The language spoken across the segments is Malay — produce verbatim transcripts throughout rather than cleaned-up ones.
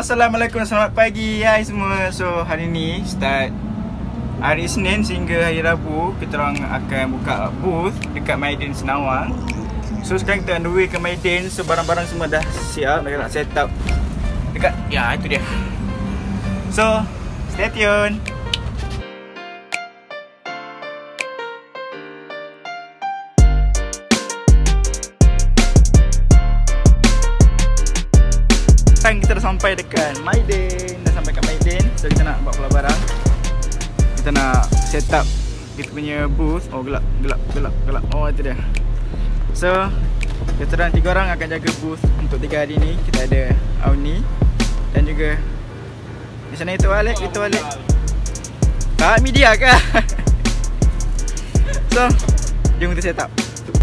Assalamualaikum, selamat pagi hai semua. So hari ni start hari Isnin sehingga hari Rabu, kita orang akan buka booth dekat Mydin Senawang. So sekarang kita on the way ke Mydin. So barang-barang semua dah siap, dah nak set up dekat, ya itu dia. So stay tune. Sekarang kita dah sampai dekat Mydin, dah sampai kat Mydin. So kita nak buat pula barang. Kita nak set up kita punya booth. Oh gelap, gelap, gelap, gelap. Oh itu dia. So kita orang tiga orang akan jaga booth untuk tiga hari ni. Kita ada Auni dan juga di sana itu Alek, itu Alek. Tak media ke? So jom kita set up.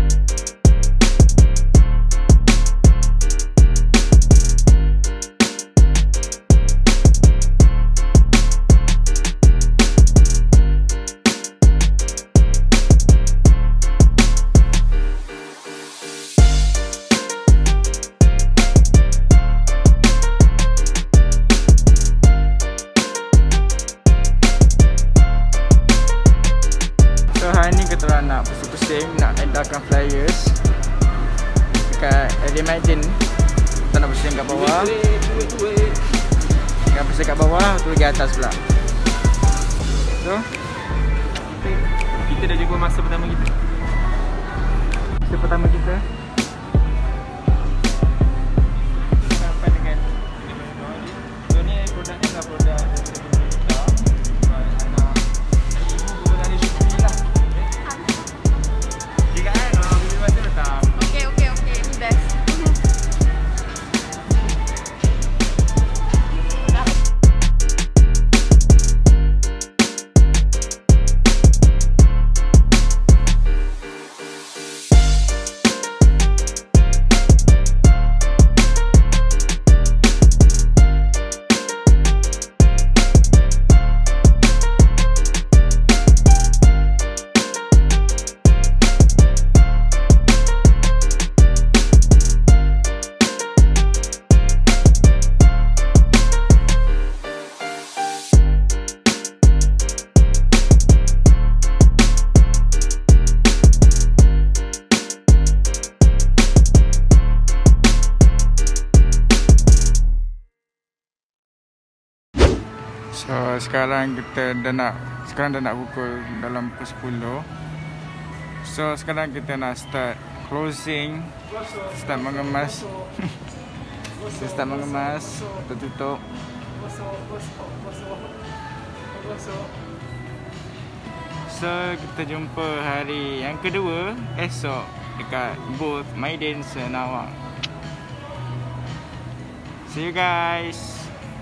Kita orang nak pusing-pusing, nak edarkan flyers dekat area Mydin. Kita nak pusing kat bawah, kita pusing kat bawah, tu lagi atas pula. So kita dah jumpa masa pertama kita. Masa pertama kita sampai dengan ni produknya dah produk So sekarang kita dah nak sekarang dah nak pukul dalam pukul sepuluh. So sekarang kita nak start closing, start mengemas. Kita start mengemas, kita tutup. So kita jumpa hari yang kedua esok dekat booth Mydin Senawang. See you guys.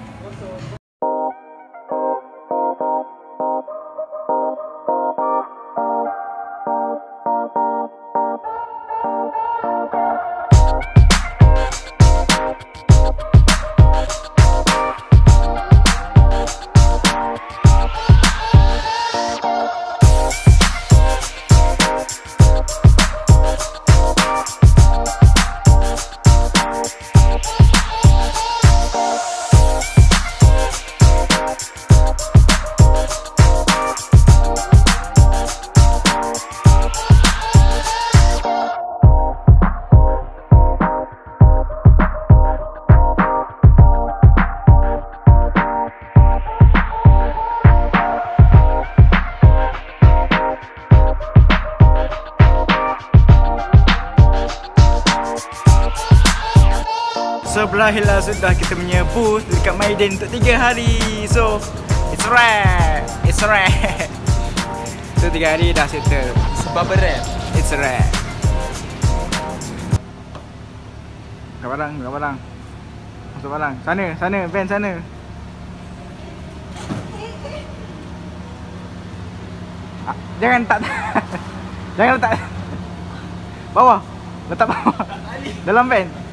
So berakhirlah sudah kita punya booth dekat Mydin untuk tiga hari. So it's a wrap, it's a wrap. So tiga hari dah settle. Sebab berat. It's a wrap. Buka barang, buka barang. Masuk barang. Sana, sana, van sana. Ah, jangan tak. Jangan letak bawah. Letak bawah. Dalam van.